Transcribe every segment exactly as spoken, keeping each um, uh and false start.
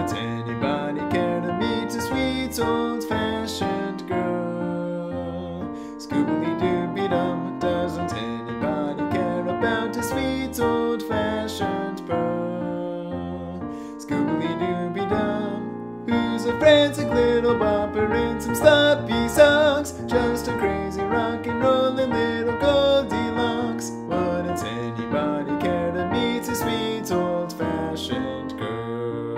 Wouldn't anybody care to meet a sweet old-fashioned girl? Scooby-Dooby-Dum, doesn't anybody care about a sweet old-fashioned pearl? Scooby-Dooby-Dum, who's a frantic little bopper in some sloppy socks, just a crazy rock and rollin' little Goldilocks. Wouldn't anybody care to meet a sweet old-fashioned girl?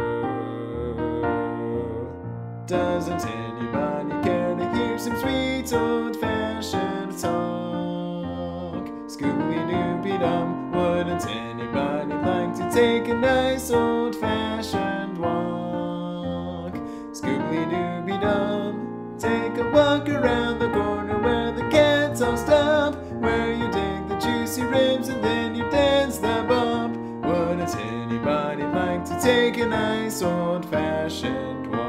Doesn't anybody care to hear some sweet old-fashioned talk? Scooby-Dooby-Dum, wouldn't anybody like to take a nice old-fashioned walk? Scooby-Dooby-Dum, take a walk around the corner where the cats all stop, where you dig the juicy ribs and then you dance the bop. Wouldn't anybody like to take a nice old-fashioned walk?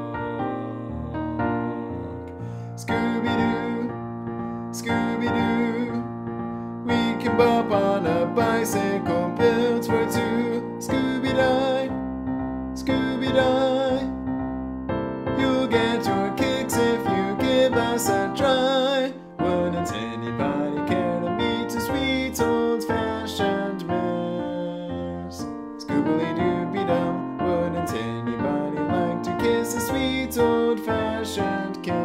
Scooby-Doo, Scooby-Doo, we can bop on a bicycle built for two. Scooby-Doo, Scooby-Doo, you'll get your kicks if you give us a try. Wouldn't anybody care to meet a sweet old-fashioned miss? Scooby-Dooby-Dum, wouldn't anybody like to kiss a sweet old-fashioned kiss?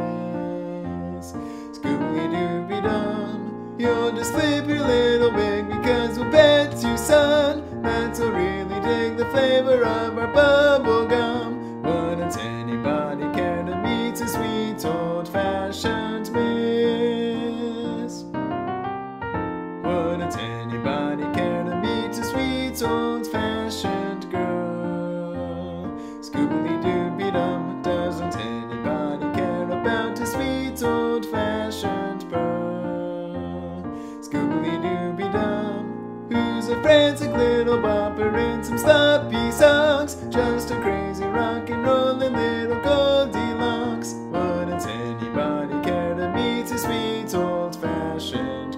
Scooby-Dooby-Dum, you'll just flip your little wig because we'll bet you, son, that you'll really dig the flavor of our bubble gum. Wouldn't anybody care to meet a sweet old-fashioned miss? Wouldn't anybody care to meet a sweet old-fashioned girl? Scooby-Dooby-Dum, doesn't anybody care about a sweet old-fashioned pearl? Scooby-Dooby-Dum, who's a frantic little bopper in some sloppy socks, just a crazy rock and rollin' little Goldilocks. Wouldn't anybody care to meet a sweet old-fashioned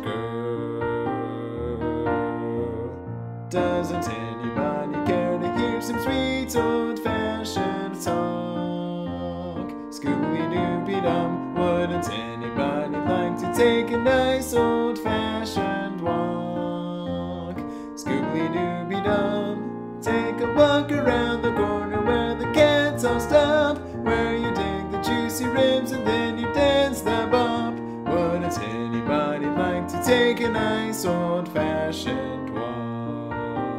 girl? Doesn't anybody care to hear some sweet old-fashioned talk? Scooby-Dooby-Dum, wouldn't anybody like to take a nice old-fashioned walk? Scooby-Dooby-Dum, take a walk around the corner where the cats all stop, where you dig the juicy ribs and then you dance the bop. Wouldn't anybody like to take a nice old-fashioned walk?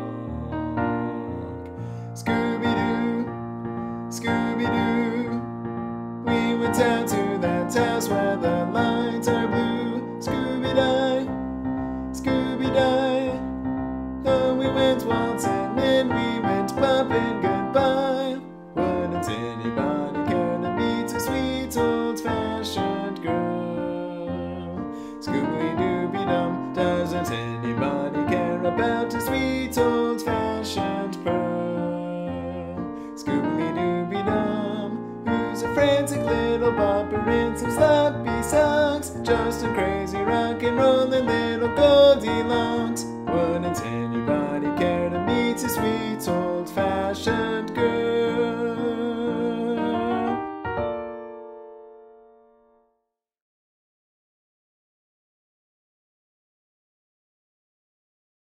Scooby-Doo, Scooby-Doo, we went down to that house where the lights are blue. Scooby-Doo, Scooby-Doo, though we went waltzing and we went bumping goodbye. Wouldn't anybody care to meet a sweet old-fashioned girl? Scooby-Dooby-Dum, doesn't anybody care about a sweet old-fashioned pearl? Scooby-Dooby-Dum, who's a frantic little bopper in some sloppy socks, just a crazy rock and rollin' little Goldilocks. Wouldn't anybody care to meet a sweet old-fashioned girl?